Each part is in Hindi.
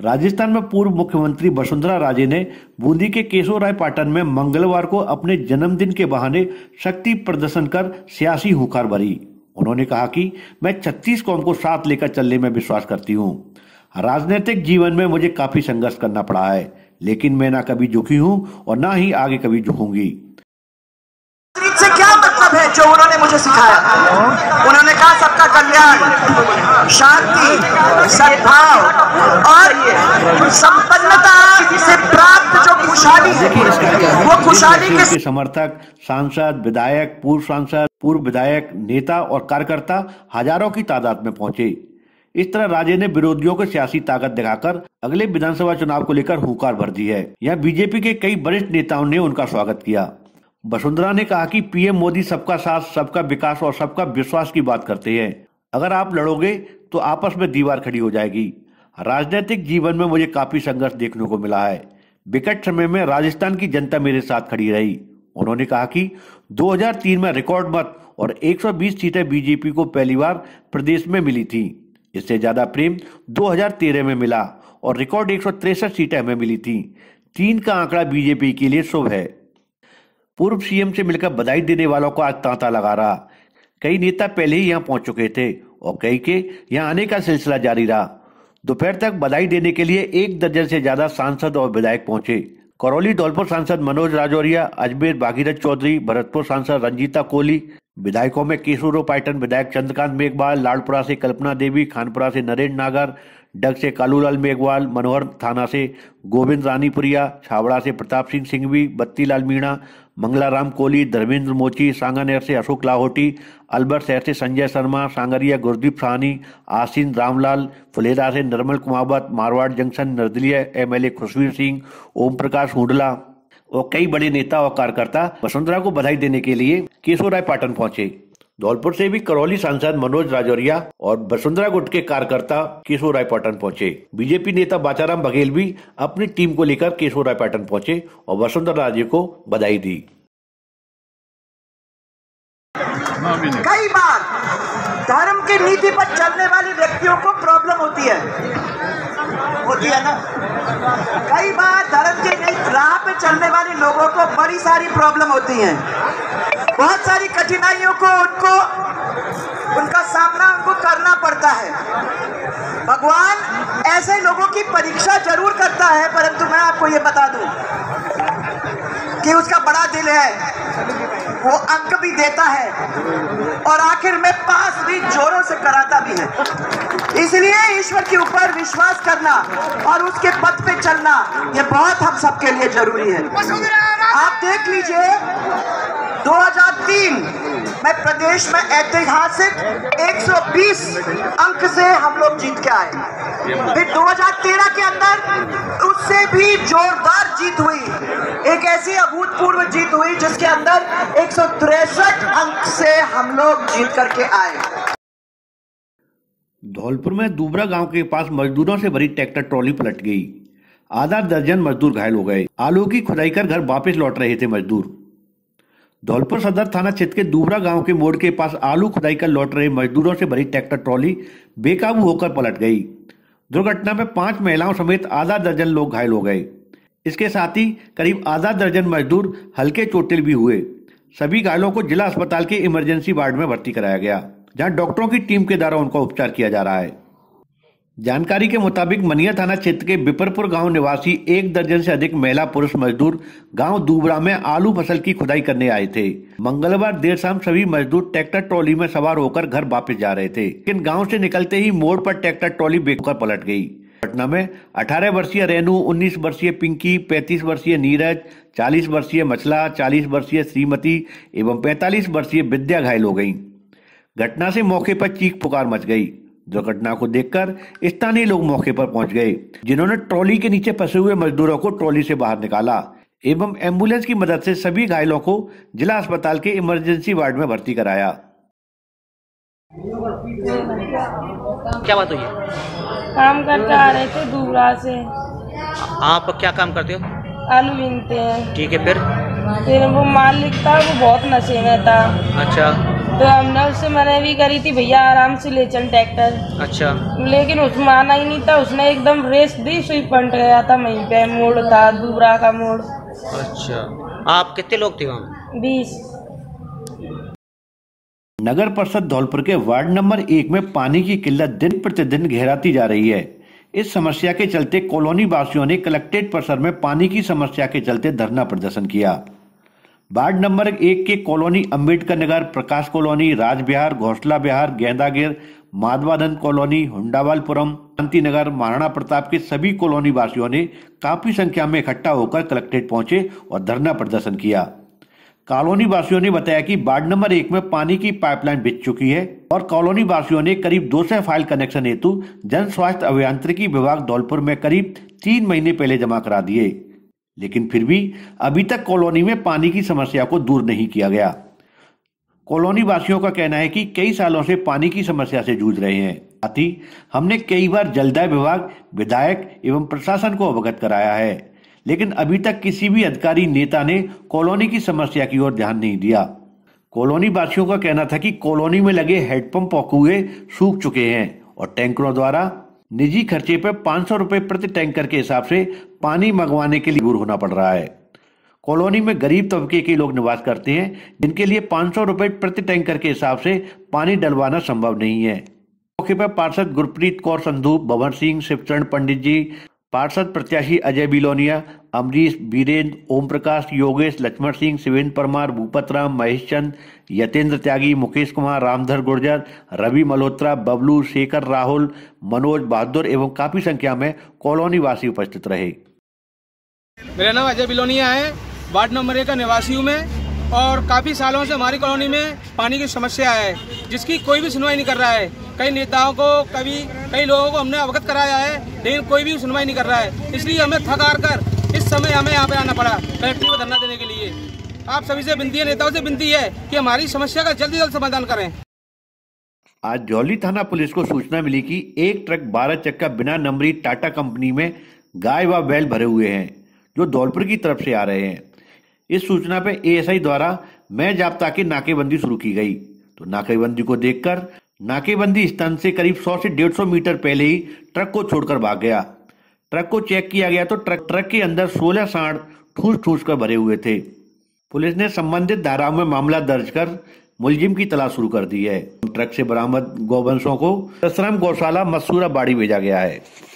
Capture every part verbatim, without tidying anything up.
राजस्थान में पूर्व मुख्यमंत्री वसुंधरा राजे ने बूंदी के केशोरायपाटन में मंगलवार को अपने जन्मदिन के बहाने शक्ति प्रदर्शन कर सियासी हुंकार भरी। उन्होंने कहा कि मैं छत्तीस कौम को साथ लेकर चलने में विश्वास करती हूं। राजनीतिक जीवन में मुझे काफी संघर्ष करना पड़ा है, लेकिन मैं ना कभी झुकी हूं और ना ही आगे कभी झुकूंगी। से क्या मतलब है जो उन्होंने मुझे सिखाया? उन्होंने कहा सबका कल्याण, शांति, सद्भाव और संपन्नता से प्राप्त जो खुशहाली है, वो खुशहाली के समर्थक, सांसद, विधायक, पूर्व सांसद, पूर्व विधायक, नेता और कार्यकर्ता हजारों की तादाद में पहुंचे। इस तरह राजे ने विरोधियों को सियासी ताकत दिखाकर अगले विधानसभा चुनाव को लेकर हुंकार भर दी है। यहाँ बीजेपी के कई वरिष्ठ नेताओं ने उनका स्वागत किया। वसुंधरा ने कहा कि पीएम मोदी सबका साथ, सबका विकास और सबका विश्वास की बात करते हैं। अगर आप लड़ोगे तो आपस में दीवार खड़ी हो जाएगी। राजनीतिक जीवन में मुझे काफी संघर्ष देखने को मिला है। विकट समय में राजस्थान की जनता मेरे साथ खड़ी रही। उन्होंने कहा कि दो हज़ार तीन में रिकॉर्ड मत और एक सौ बीस सीटें बीजेपी को पहली बार प्रदेश में मिली थी। इससे ज्यादा प्रेम दो हज़ार तेरह में मिला और रिकॉर्ड एक सौ तिरसठ सीटें हमें मिली थी। तीन का आंकड़ा बीजेपी के लिए शुभ है। पूर्व सीएम से मिलकर बधाई देने वालों को आज तांता लगा रहा। कई नेता पहले ही यहां पहुंच चुके थे और कई के यहां आने का सिलसिला जारी रहा। दोपहर तक बधाई देने के लिए एक दर्जन से ज्यादा सांसद और विधायक पहुंचे। करौली धौलपुर सांसद मनोज राजौरिया, अजमेर भागीरथ चौधरी, भरतपुर सांसद रंजीता कोहली, विधायकों में केशोरायपाटन विधायक चंद्रकांत मेघवाल, लाडपुरा से कल्पना देवी, खानपुरा से नरेंद्र नागर, डग से कालूलाल मेघवाल, मनोहर थाना से गोविंद रानीपुरिया, छावड़ा से प्रताप सिंह सिंघवी, बत्तीलाल मीणा, मंगलाराम कोहली, धर्मेंद्र मोची, सांगानेर से अशोक लाहौटी, अलवर शहर से संजय शर्मा, सांगरिया गुरदीप साहनी, आसीन रामलाल, फुलेरा से निर्मल कुमावत, मारवाड़ जंक्शन निर्दलीय एमएलए खुशवीर सिंह, ओम प्रकाश हुंडला और कई बड़े नेता और कार्यकर्ता वसुंधरा को बधाई देने के लिए केशोरायपाटन पहुंचे। धौलपुर से भी करौली सांसद मनोज राजौरिया और वसुंधरा गुट के कार्यकर्ता केशोरायपाटन पहुंचे। बीजेपी नेता बाचाराम बघेल भी अपनी टीम को लेकर केशोरायपाटन पहुंचे और वसुंधरा राजे को बधाई दी। कई बार धर्म की नीति पर चलने वाले व्यक्तियों को प्रॉब्लम होती है होती है ना। कई बार धर्म के राह पे चलने वाले लोगों को बड़ी सारी प्रॉब्लम होती है। बहुत सारी कठिनाइयों को उनको उनका सामना उनको करना पड़ता है। भगवान ऐसे लोगों की परीक्षा जरूर करता है, परंतु मैं आपको ये बता दूं कि उसका बड़ा दिल है, वो अंक भी देता है और आखिर में पास भी जोरों से कराता भी है। इसलिए ईश्वर के ऊपर विश्वास करना और उसके पथ पे चलना ये बहुत हम सबके लिए जरूरी है। आप देख लीजिए, दो हज़ार तीन में प्रदेश में ऐतिहासिक एक सौ बीस अंक से हम लोग जीत के आए। फिर दो हज़ार तेरह के अंदर उससे भी जोरदार जीत हुई, एक ऐसी अभूतपूर्व जीत हुई जिसके अंदर एक सौ तिरसठ अंक से हम लोग जीत करके आए। धौलपुर में दूबरा गांव के पास मजदूरों से भरी ट्रैक्टर ट्रॉली पलट गई। आधा दर्जन मजदूर घायल हो गए। आलू की खुदाई कर घर वापस लौट रहे थे मजदूर। धौलपुर सदर थाना क्षेत्र के दूबरा गांव के मोड़ के पास आलू खुदाई कर लौट रहे मजदूरों से भरी ट्रैक्टर ट्रॉली बेकाबू होकर पलट गई। दुर्घटना में पांच महिलाओं समेत आधा दर्जन लोग घायल हो गए। इसके साथ ही करीब आधा दर्जन मजदूर हल्के चोटिल भी हुए। सभी घायलों को जिला अस्पताल के इमरजेंसी वार्ड में भर्ती कराया गया, जहां डॉक्टरों की टीम के द्वारा उनका उपचार किया जा रहा है। जानकारी के मुताबिक मनिया थाना क्षेत्र के बिपरपुर गांव निवासी एक दर्जन से अधिक महिला पुरुष मजदूर गांव दूबरा में आलू फसल की खुदाई करने आए थे। मंगलवार देर शाम सभी मजदूर ट्रैक्टर ट्रॉली में सवार होकर घर वापस जा रहे थे, लेकिन गांव से निकलते ही मोड़ पर ट्रैक्टर ट्रॉली बेकार पलट गई। घटना में अठारह वर्षीय रेनू, उन्नीस वर्षीय पिंकी, पैंतीस वर्षीय नीरज, चालीस वर्षीय मछला, चालीस वर्षीय श्रीमती एवं पैंतालीस वर्षीय विद्या घायल हो गयी। घटना से मौके पर चीख पुकार मच गई। दुर्घटना को देखकर स्थानीय लोग मौके पर पहुंच गए, जिन्होंने ट्रॉली के नीचे फंसे हुए मजदूरों को ट्रॉली से बाहर निकाला एवं एम्बुलेंस की मदद से सभी घायलों को जिला अस्पताल के इमरजेंसी वार्ड में भर्ती कराया। क्या बात हुई? काम करके आ रहे थे दूबरा से। आप क्या काम करते हो? आलू बीनते हैं। ठीक है, फिर फिर वो मालिक था, वो बहुत नशे में था। अच्छा। तो हमने उससे मना भी करी थी, भैया आराम से ले चल ट्रैक्टर। अच्छा। लेकिन उस माना ही नहीं था, उसने एकदम रेस दी, सुई पलट गया था। वहीं पे मोड़ था, दूबरा का मोड़। अच्छा, आप कितने लोग थे वहाँ? बीस। नगर परिषद धौलपुर के वार्ड नंबर एक में पानी की किल्लत दिन प्रतिदिन गहराती जा रही है। इस समस्या के चलते कॉलोनी वासियों ने कलेक्ट्रेट परिसर में पानी की समस्या के चलते धरना प्रदर्शन किया। वार्ड नंबर एक के colony Ambedkar Nagar, Prakash colony, Raj Vihar, Ghosla Vihar, Gendagir, Madhavanand colony, Hundawalpuram, Shanti Nagar, Maharana Pratap के सभी कॉलोनी वासियों ने काफी संख्या में इकट्ठा होकर कलेक्ट्रेट पहुंचे और धरना प्रदर्शन किया। कॉलोनी वासियों ने बताया कि वार्ड नंबर एक में पानी की पाइपलाइन बिछ चुकी है और कॉलोनी वासियों ने करीब दो सौ फाइल कनेक्शन हेतु जन स्वास्थ्य अभियांत्रिकी विभाग धौलपुर में करीब तीन महीने पहले जमा करा दिए, लेकिन फिर भी अभी तक कॉलोनी में पानी की समस्या को दूर नहीं किया गया। कॉलोनी वासियों का कहना है कि कई सालों से पानी की समस्या से जूझ रहे हैं। साथ ही हमने कई बार जलदाय विभाग, विधायक एवं प्रशासन को अवगत कराया है, लेकिन अभी तक किसी भी अधिकारी नेता ने कॉलोनी की समस्या की ओर ध्यान नहीं दिया। कॉलोनी वासियों का कहना था कि कॉलोनी में लगे हेडपंप और कुएं सूख चुके हैं और टैंकरों द्वारा निजी खर्चे पर पाँच सौ रुपए प्रति टैंकर के हिसाब से पानी मंगवाने के लिए मजबूर होना पड़ रहा है। कॉलोनी में गरीब तबके के लोग निवास करते हैं, जिनके लिए पाँच सौ रुपए प्रति टैंकर के हिसाब से पानी डलवाना संभव नहीं है। मौके पर पार्षद गुरप्रीत कौर संधू, भवन सिंह, शिवचरण पंडित जी, पार्षद प्रत्याशी अजय बिलोनिया, अमरीश, बीरेंद्र, ओम प्रकाश, योगेश, लक्ष्मण सिंह, शिवेंद्र परमार, भूपत राम, महेश चंद, यतेंद्र त्यागी, मुकेश कुमार, रामधर गुर्जर, रवि मल्होत्रा, बबलू, शेखर, राहुल, मनोज बहादुर एवं काफी संख्या में कॉलोनी वासी उपस्थित रहे। मेरा नाम अजय बिलोनिया है, वार्ड नंबर एक का निवासी हूँ मैं और काफी सालों से हमारी कॉलोनी में पानी की समस्या है, जिसकी कोई भी सुनवाई नहीं कर रहा है। कई नेताओं को, कभी कई लोगों को हमने अवगत कराया है, लेकिन कोई भी सुनवाई नहीं कर रहा है। इसलिए हमें थक हार कर इस समय हमें यहाँ पे आना पड़ा कलेक्ट्रेट में धरना देने के लिए। आप सभी से विनती है, नेताओं से विनती है कि हमारी समस्या का जल्द से जल्द समाधान करें। आज जौली थाना पुलिस को सूचना मिली कि एक ट्रक बारह चक्का बिना नंबरी टाटा कंपनी में गाय व बैल भरे हुए हैं, जो धौलपुर की तरफ से आ रहे हैं। इस सूचना पर एएसआई द्वारा मैं जाब्ता की नाकेबंदी शुरू की गई, तो नाकेबंदी को देखकर नाकेबंदी स्थान से करीब सौ से डेढ़ सौ मीटर पहले ही ट्रक को छोड़कर भाग गया। ट्रक को चेक किया गया तो ट्रक ट्रक के अंदर सोलह सांड ठूस ठूस कर भरे हुए थे। पुलिस ने संबंधित धाराओं में मामला दर्ज कर मुलजिम की तलाश शुरू कर दी है। ट्रक से बरामद गौवंशों को ससराम गौशाला मसूरा बाड़ी भेजा गया है।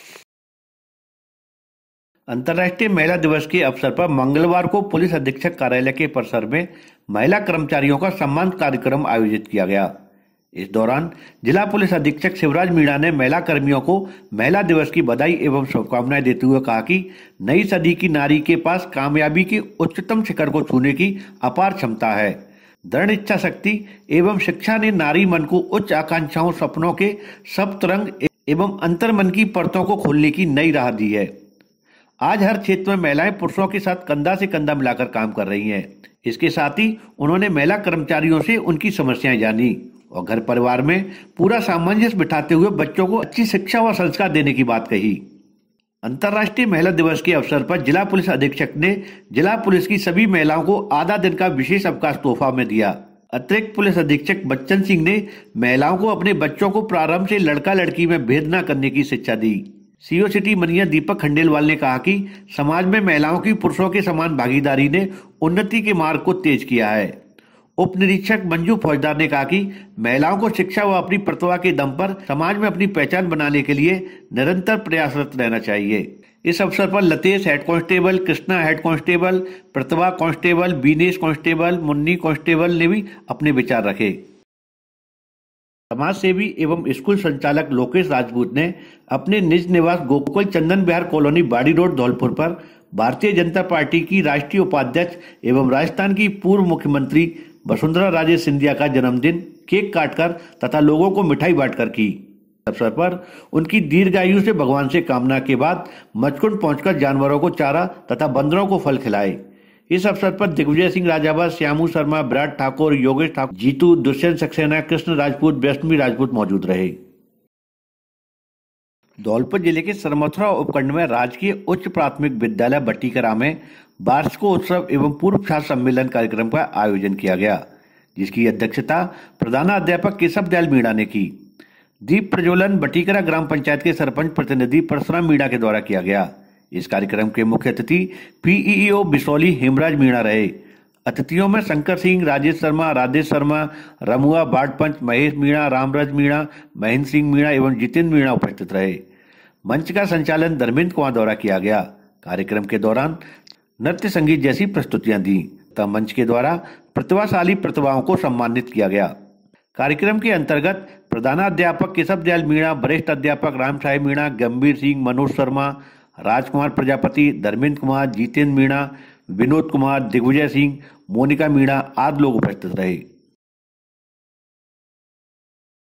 अंतर्राष्ट्रीय महिला दिवस के अवसर पर मंगलवार को पुलिस अधीक्षक कार्यालय के परिसर में महिला कर्मचारियों का सम्मान कार्यक्रम आयोजित किया गया। इस दौरान जिला पुलिस अधीक्षक शिवराज मीणा ने महिला कर्मियों को महिला दिवस की बधाई एवं शुभकामनाएं देते हुए कहा कि नई सदी की नारी के पास कामयाबी के उच्चतम शिखर को छूने की अपार क्षमता है। दृढ़ इच्छा शक्ति एवं शिक्षा ने नारी मन को उच्च आकांक्षाओं, सपनों के सप्तरंग एवं अंतर्मन की परतों को खोलने की नई राह दी है। आज हर क्षेत्र में महिलाएं पुरुषों के साथ कंधा से कंधा मिलाकर काम कर रही हैं। इसके साथ ही उन्होंने महिला कर्मचारियों से उनकी समस्याएं जानी और घर परिवार में पूरा सामंजस्य बिठाते हुए बच्चों को अच्छी शिक्षा व संस्कार देने की बात कही। अंतर्राष्ट्रीय महिला दिवस के अवसर पर जिला पुलिस अधीक्षक ने जिला पुलिस की सभी महिलाओं को आधा दिन का विशेष अवकाश तोहफा में दिया। अतिरिक्त पुलिस अधीक्षक बच्चन सिंह ने महिलाओं को अपने बच्चों को प्रारंभ से लड़का लड़की में भेद न करने की शिक्षा दी। सीओ सिटी मनिया दीपक खंडेलवाल ने कहा कि समाज में महिलाओं की पुरुषों के समान भागीदारी ने उन्नति के मार्ग को तेज किया है। उप निरीक्षक मंजू फौजदार ने कहा कि महिलाओं को शिक्षा व अपनी प्रतिभा के दम पर समाज में अपनी पहचान बनाने के लिए निरंतर प्रयासरत रहना चाहिए। इस अवसर पर Latesh head constable, Krishna head constable, Pratibha constable, Beenesh constable, Munni constable ने भी अपने विचार रखे। समाज सेवी एवं स्कूल संचालक लोकेश राजपूत ने अपने निज निवास गोकुल चंदन विहार कॉलोनी बाड़ी रोड धौलपुर पर भारतीय जनता पार्टी की राष्ट्रीय उपाध्यक्ष एवं राजस्थान की पूर्व मुख्यमंत्री वसुंधरा राजे सिंधिया का जन्मदिन केक काटकर तथा लोगों को मिठाई बांटकर की। अवसर पर उनकी दीर्घायु से भगवान से कामना के बाद मचकुंड पहुंचकर जानवरों को चारा तथा बंदरों को फल खिलाए। इस अवसर पर दिग्विजय सिंह राजावत, श्यामू शर्मा, विराट ठाकुर, योगेश ठाकुर, जीतू, दुष्यंत सक्सेना, कृष्ण राजपूत, वैष्णवी राजपूत मौजूद रहे। धौलपुर जिले के सरमथुरा उपखंड में राजकीय उच्च प्राथमिक विद्यालय बट्टीकरा में वार्षिकोत्सव एवं पूर्व छात्र सम्मेलन कार्यक्रम का आयोजन किया गया, जिसकी अध्यक्षता प्रधानाध्यापक केशव दयाल मीणा ने की। दीप प्रज्वलन बटीकरा ग्राम पंचायत के सरपंच प्रतिनिधि परशुराम मीणा के द्वारा किया गया। इस कार्यक्रम के मुख्य अतिथि पीईओ बिसौली हेमराज मीणा रहे। अतिथियों में शंकर सिंह, राजेश शर्मा, राधेश शर्मा, रमुआ वार्ड पंच महेश मीणा, रामराज मीणा, महेंद्र सिंह मीणा एवं जितेंद्र मीणा उपस्थित रहे। मंच का संचालन धर्मेंद्र कुमार द्वारा किया गया। कार्यक्रम के दौरान नृत्य संगीत जैसी प्रस्तुतियां दी तथा मंच के द्वारा प्रतिभाशाली प्रतिभाओं को सम्मानित किया गया। कार्यक्रम के अंतर्गत प्रधानाध्यापक केशव दयाल मीणा, वरिष्ठ अध्यापक राम साहेब मीणा, गंभीर सिंह, मनोज शर्मा, राजकुमार प्रजापति, धर्मेंद्र कुमार, जितेंद्र मीणा, विनोद कुमार, दिग्विजय सिंह, मोनिका मीणा आदि लोग उपस्थित रहे।